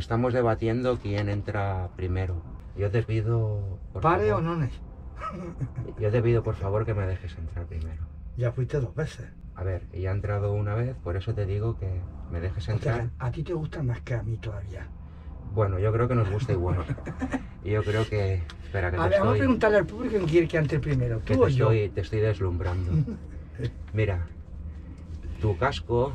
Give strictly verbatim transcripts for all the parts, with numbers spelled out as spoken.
estamos debatiendo quién entra primero. Yo te pido... Por ¿Pare favor, o no? Yo te pido, por favor, que me dejes entrar primero. Ya fuiste dos veces. A ver, ya he entrado una vez, por eso te digo que me dejes entrar. O sea, a ti te gusta más que a mí todavía. Bueno, yo creo que nos gusta igual. Y yo creo que... Espera, que A te ver, vamos a estoy... preguntarle al público quién quiere que entre primero. Que ¿Tú te o yo? estoy, te estoy deslumbrando. Mira, tu casco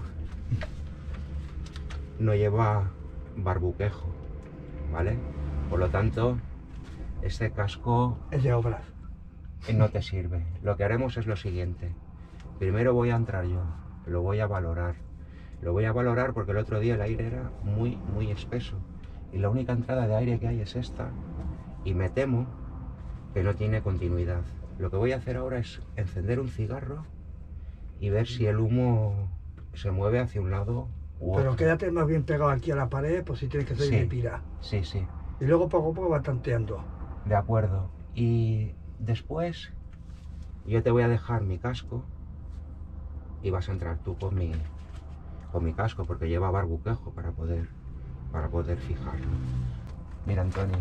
no lleva barbuquejo, ¿vale? Por lo tanto, este casco Es de obras. no te sirve. Lo que haremos es lo siguiente. Primero voy a entrar yo, lo voy a valorar. Lo voy a valorar porque el otro día el aire era muy, muy espeso. Y la única entrada de aire que hay es esta. Y me temo que no tiene continuidad. Lo que voy a hacer ahora es encender un cigarro y ver si el humo se mueve hacia un lado u otro. Pero quédate más bien pegado aquí a la pared, por si tienes que salir Sí. de pira. Sí, sí. Y luego poco a poco va tanteando. De acuerdo. Y después yo te voy a dejar mi casco y vas a entrar tú con mi, con mi casco porque lleva barbuquejo para poder, para poder fijarlo. Mira, Antonio,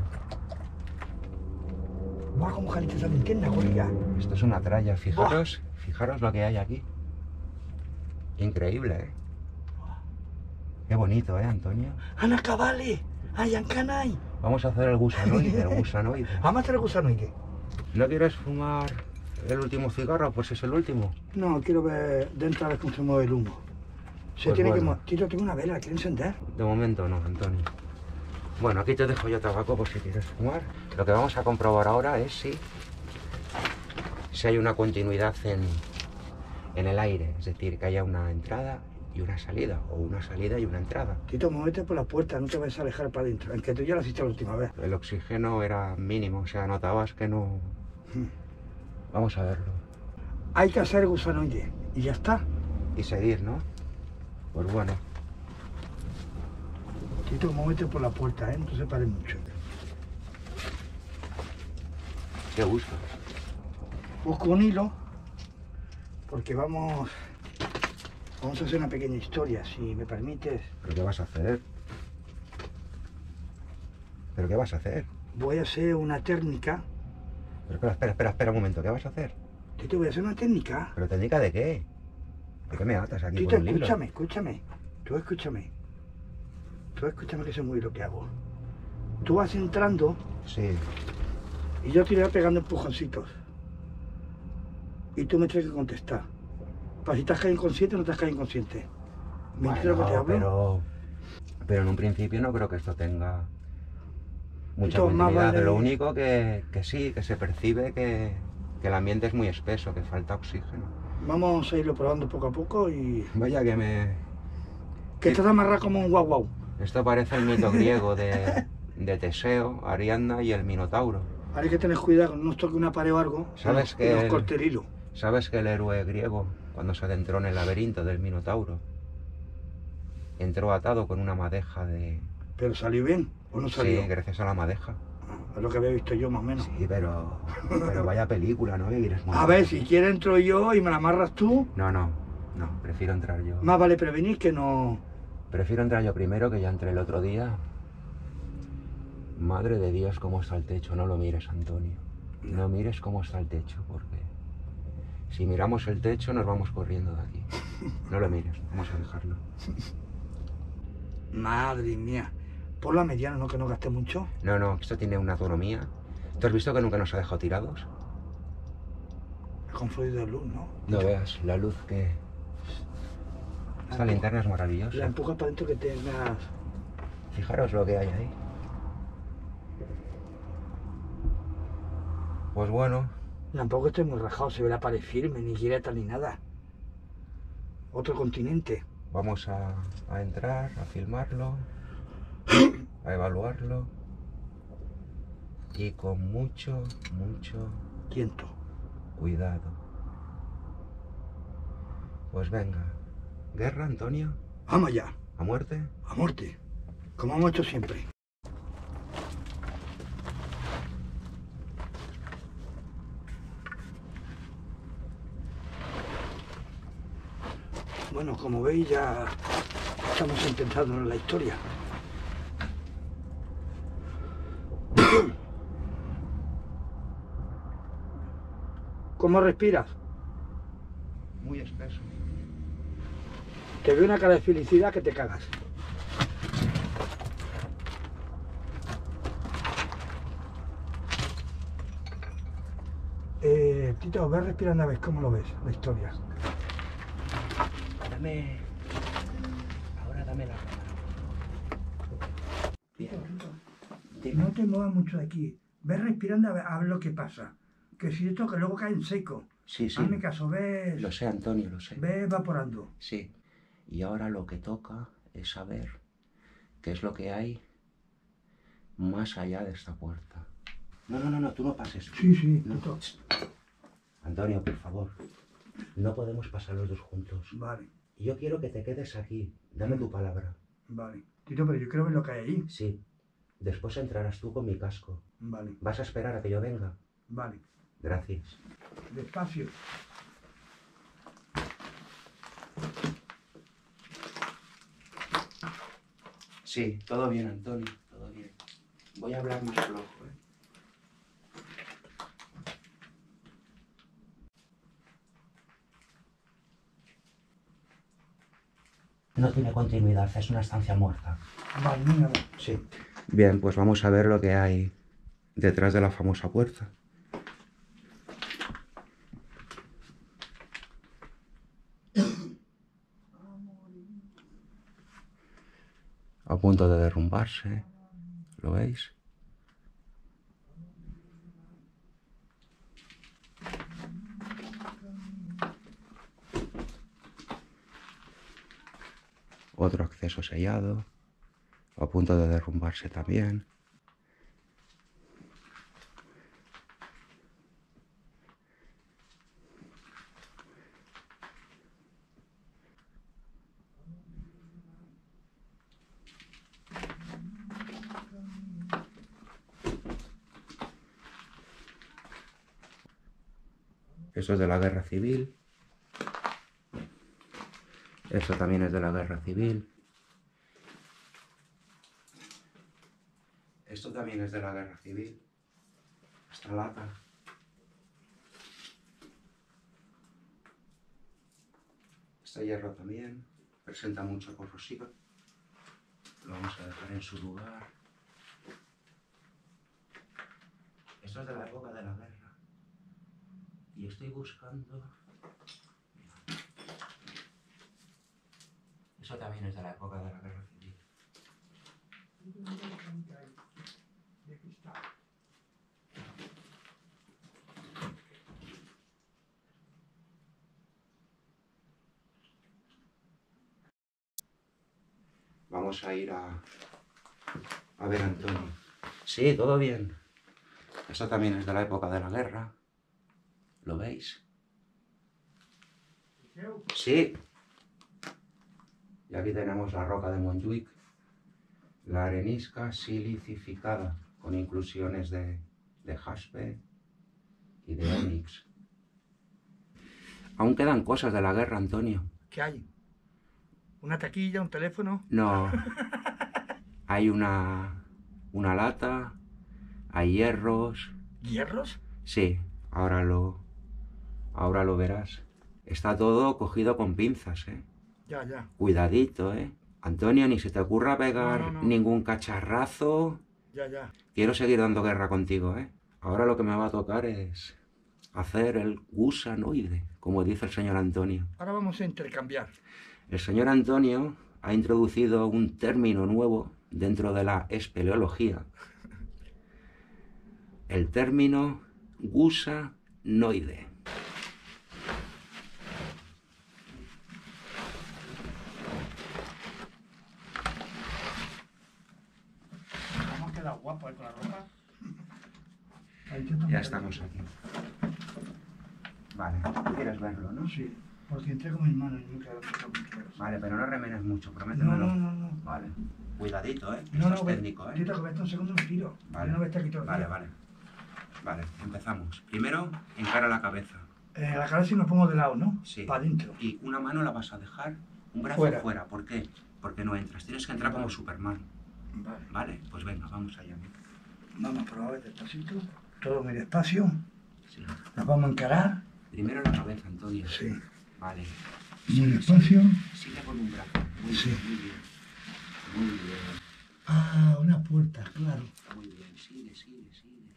Va como caliente esa linterna, colega. esto es una tralla. Fijaros, fijaros lo que hay aquí. Increíble, ¿eh? Qué bonito, ¿eh, Antonio? ¡Ana cabale! ¡Ay, ancanay! Vamos a hacer el gusanoide, el gusanoide. Vamos a hacer el gusanoide. ¿No quieres fumar el último cigarro? Pues es el último. No, quiero ver dentro a ver cómo se mueve el humo. Se Pues tiene bueno. que... Tito, tengo una vela, ¿quieres encender? De momento no, Antonio. Bueno, aquí te dejo yo tabaco por si quieres fumar. Lo que vamos a comprobar ahora es si, si hay una continuidad en, en el aire. Es decir, que haya una entrada y una salida, o una salida y una entrada. Tito, muévete por la puerta, no te vayas a alejar para adentro. Aunque tú ya lo hiciste la última vez. El oxígeno era mínimo, o sea, notabas que no... Vamos a verlo. Hay que hacer el gusanoide. Y ya está. Y seguir, ¿no? Pues bueno. Tito, muévete por la puerta, ¿eh? No te separes mucho. ¿Qué buscas? Busco un hilo, porque vamos... Vamos a hacer una pequeña historia, si me permites. ¿Pero qué vas a hacer? ¿Pero qué vas a hacer? Voy a hacer una técnica. Pero espera, espera, espera, espera un momento. ¿Qué vas a hacer? Tito, voy a hacer una técnica. ¿Pero técnica de qué? ¿De qué me atas aquí Tito, con un libro? escúchame, escúchame. Tú escúchame. Tú escúchame que sé muy lo que hago. Tú vas entrando Sí. y yo te iré pegando empujoncitos. Y tú me tienes que contestar. Para si estás caído inconsciente o no estás caído inconsciente. ¿Me entiendes lo que te hablo? pero... Pero en un principio no creo que esto tenga mucha Esto más continuidad. vale- Lo único que, que sí, que se percibe que, que el ambiente es muy espeso, que falta oxígeno. Vamos a irlo probando poco a poco y... Vaya que me... Que estás amarrado como un guau guau. Esto parece el mito griego de, de Teseo, Ariadna y el Minotauro. Ahora hay que tener cuidado, no nos toque una pared o algo. ¿Sabes y que nos el- corte el hilo. ¿Sabes que el héroe griego, cuando se adentró en el laberinto del Minotauro, entró atado con una madeja de... Pero salió bien, ¿o no salió? Sí, gracias a la madeja. Ah, es lo que había visto yo más o menos. Sí, pero... Pero vaya película, ¿no? Que quieres A montar ver, aquí. si quieres entro yo y me la amarras tú, No, no, no, prefiero entrar yo. más vale prevenir que no... Prefiero entrar yo primero, que ya entré el otro día. Madre de Dios, cómo está el techo. No lo mires, Antonio. No mires cómo está el techo, porque si miramos el techo nos vamos corriendo de aquí. No lo mires, vamos a dejarlo. Madre mía. Por la mediana, ¿no? Que no gaste mucho. No, no, esto tiene una autonomía. ¿Tú has visto que nunca nos ha dejado tirados? Con fluido de luz, ¿no? No veas la luz que... Esta linterna es La maravillosa. empujas para adentro que tengas... Fijaros lo que hay ahí. Pues bueno, Tampoco esté muy rajado, se ve la pared firme, ni grieta ni nada. Otro continente. vamos a, a entrar, a filmarlo, a evaluarlo y con mucho, mucho Tiento. cuidado. Pues venga, guerra, Antonio, Vamos allá. a muerte. A muerte. Como hemos hecho siempre. Bueno, como veis ya estamos intentando en la historia. ¿Cómo respiras? Muy espeso. Te veo una cara de felicidad que te cagas. Eh, Tito, ves respirando a ver cómo lo ves, la historia. Dame... Ahora dame la cámara. Tito, Tito, no te muevas mucho de aquí. Ves respirando a ver, a ver lo que pasa. Que si esto que luego cae en seco. Sí, sí. Hazme caso, ves... Lo sé, Antonio, lo sé. Ves evaporando. Sí. Y ahora lo que toca es saber qué es lo que hay más allá de esta puerta. No, no, no, no, tú no pases. Sí, sí, No. Tito. Antonio, por favor. No podemos pasar los dos juntos. Vale, Yo quiero que te quedes aquí. Dame tu palabra. vale. Tito, pero yo quiero ver lo que hay ahí. Sí. Después entrarás tú con mi casco. Vale, ¿Vas a esperar a que yo venga? vale. Gracias. Despacio. Sí, todo bien, Antonio, todo bien. Voy a hablar más flojo, ¿eh? No tiene continuidad, es una estancia muerta. Vale, mira. Sí. Bien, pues vamos a ver lo que hay detrás de la famosa puerta. A punto de derrumbarse, ¿lo veis? Otro acceso sellado, a punto de derrumbarse también. Esto es de la guerra civil. Esto también es de la guerra civil. Esto también es de la guerra civil. Esta lata. Este hierro también. Presenta mucha corrosiva. Lo vamos a dejar en su lugar. Esto es de la época de la guerra. Y estoy buscando... Eso también es de la época de la guerra civil. Vamos a ir a... a ver a Antonio. Sí, todo bien. Esto también es de la época de la guerra. ¿Lo veis? Sí. Y aquí tenemos la roca de Montjuic, la arenisca silicificada, con inclusiones de, de jaspe y de ónix. Aún quedan cosas de la guerra, Antonio. ¿Qué hay? ¿Una taquilla, un teléfono? No. Hay una, una lata, hay hierros. ¿Hierros? Sí, ahora lo, ahora lo verás. Está todo cogido con pinzas, ¿eh? Ya, ya. Cuidadito, ¿eh? Antonio, ni se te ocurra pegar No, no, no. ningún cacharrazo. Ya, ya. Quiero seguir dando guerra contigo, ¿eh? Ahora lo que me va a tocar es hacer el gusanoide, como dice el señor Antonio. Ahora vamos a intercambiar. El señor Antonio ha introducido un término nuevo dentro de la espeleología. El término gusanoide. Hemos quedado guapos con la ropa. Ya estamos aquí. Vale, tú quieres verlo, ¿no? Sí, porque entré con mis manos y me quedaron mucho. Vale, pero no remenes mucho, No, prométemelo. no, no, no. Vale. Cuidadito, ¿eh? No, Esto no, es ve- técnico, ¿eh? Tito, que ves un segundo me tiro. Vale. Yo no voy a estar aquí todo el Vale, día. vale. Vale, empezamos. Primero, encara la cabeza. Eh, la cabeza si nos pongo de lado, ¿no? Sí. Para adentro. Y una mano la vas a dejar, un brazo Fuera. fuera. ¿Por qué? Porque no entras. Tienes que entrar como Superman. Vale. Vale, pues venga, vamos allá. Vamos a probar despacito. Todo muy despacio. Sí. Nos vamos a encarar. Primero la cabeza, Antonio. Sí. Vale. Muy despacio. Sigue con un brazo. Muy Sí. bien, muy bien. Muy bien. Ah, una puerta, claro. Muy bien. Sigue, sigue, sigue.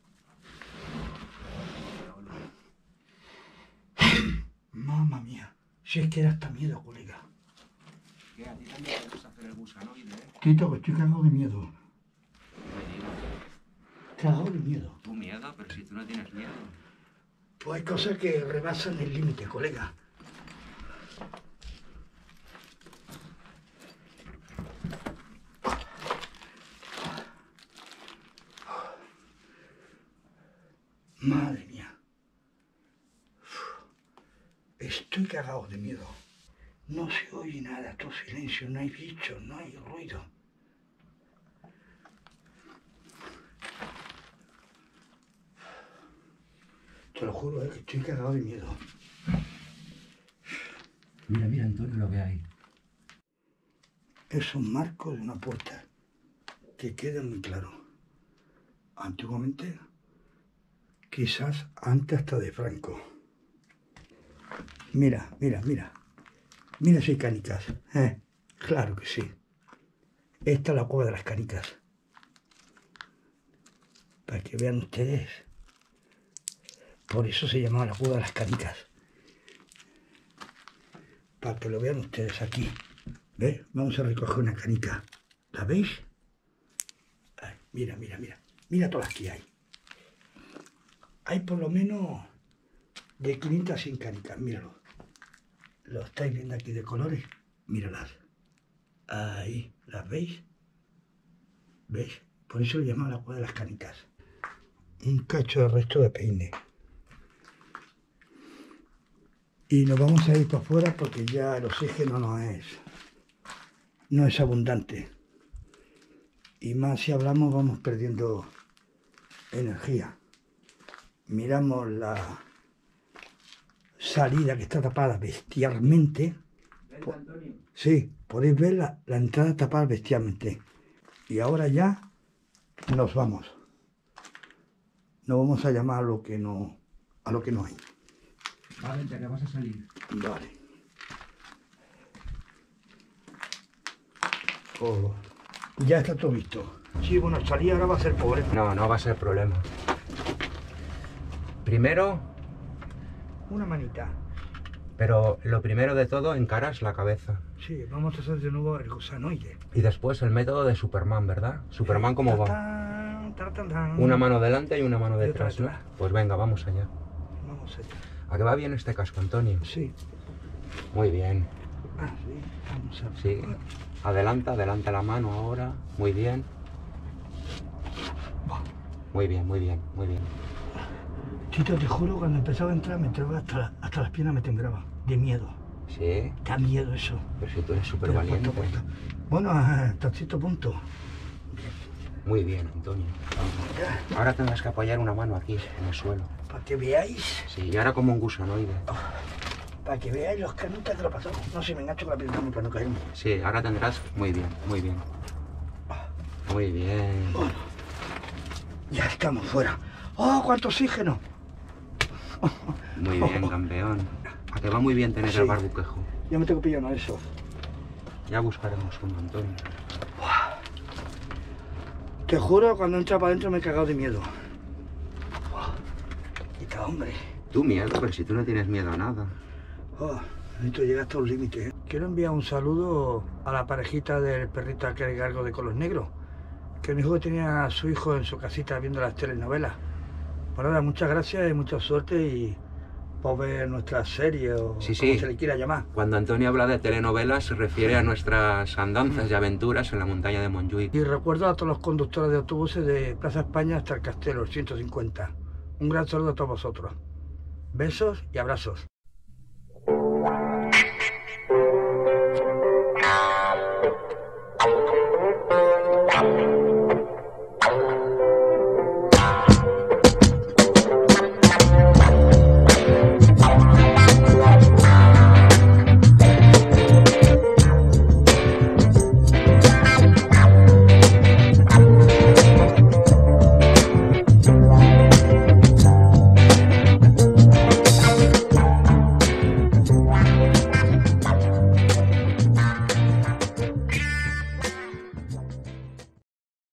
Mamma mía. Si es que da hasta miedo, colega. ¿Qué? ¿A ti también te gusta hacer el gusanoide, eh? Tito, que estoy cagado de miedo. No me digas. Cagado de miedo. ¿Tu miedo? Pero si tú no tienes miedo. Pues hay cosas que rebasan el límite, colega. Madre mía. Estoy cagado de miedo. No se oye nada, todo silencio, no hay bichos, no hay ruido. Te lo juro, eh, que estoy cagado de miedo. Mira, mira, Antonio, lo que hay. Es un marco de una puerta, que quede muy claro. Antiguamente, quizás antes hasta de Franco. Mira, mira, mira. Mira si hay canicas. Eh, claro que sí. Esta es la cueva de las canicas. Para que vean ustedes. Por eso se llamaba la cueva de las canicas. Para que lo vean ustedes aquí. ¿Ves? Vamos a recoger una canica. ¿La veis? Ay, mira, mira, mira. Mira todas las que hay. Hay por lo menos de quinientas a cien canicas. Míralo. ¿Lo estáis viendo aquí de colores? Míralas. Ahí. ¿Las veis? ¿Veis? Por eso le llaman la cueva de las canicas. Un cacho de resto de peine. Y nos vamos a ir para afuera porque ya el oxígeno no es, no es abundante. Y más si hablamos vamos perdiendo energía. Miramos la salida que está tapada bestialmente. ¿Ves, Antonio? Sí, podéis ver la, la entrada tapada bestialmente. Y ahora ya nos vamos. No vamos a llamar a lo que no, a lo que no hay. Vale, ya que vas a salir. Vale. Oh, ya está todo visto. Sí, bueno, salir ahora va a ser pobre. No, no va a ser problema. Primero, Una manita. pero lo primero de todo, encaras la cabeza. Sí, vamos a hacer de nuevo el gusanoide. Y después el método de Superman, ¿verdad? Superman, ¿cómo va? Tatán, tatán. Una mano delante y una mano Y otra detrás, ¿no? detrás. Pues venga, vamos allá. Vamos allá. ¿A qué va bien este casco, Antonio? Sí. Muy bien. Ah, sí. Vamos a Sí. Adelanta, adelanta la mano ahora. Muy bien. Muy bien, muy bien, muy bien. Tito, te juro, cuando empezaba a entrar me entraba hasta, la- hasta las piernas me temblaba. De miedo. Sí, Da miedo eso. pero si tú eres súper Pero valiente. puesto, puesto. Bueno, hasta cierto punto. Muy bien, Antonio. Ya, Ahora tendrás que apoyar una mano aquí, en el suelo. para que veáis. Sí, y ahora como un gusanoide. Para que veáis los canutas que lo pasamos. No sé, me engancho con la pierna para no caerme. Sí, ahora tendrás... Muy bien, muy bien. Muy bien. Bueno, ya estamos fuera. ¡Oh, cuánto oxígeno! Muy bien, campeón. A que va muy bien tener Sí. el barbuquejo. Ya me tengo que pillar uno de esos. Ya buscaremos uno, Antonio. Te juro, cuando entra para adentro me he cagado de miedo. Quita, hombre. Tú miedo, pero si tú no tienes miedo a nada. Oh, esto llega hasta un límite. ¿eh? Quiero enviar un saludo a la parejita del perrito aquel gargo de color negro, que me dijo que tenía a su hijo en su casita viendo las telenovelas. Por nada, muchas gracias y mucha suerte y por ver nuestra serie o Sí, como sí. se le quiera llamar. Cuando Antonio habla de telenovelas se refiere a nuestras andanzas y aventuras en la montaña de Montjuïc. Y recuerdo a todos los conductores de autobuses de Plaza España hasta el Castelo, el ciento cincuenta. Un gran saludo a todos vosotros. Besos y abrazos.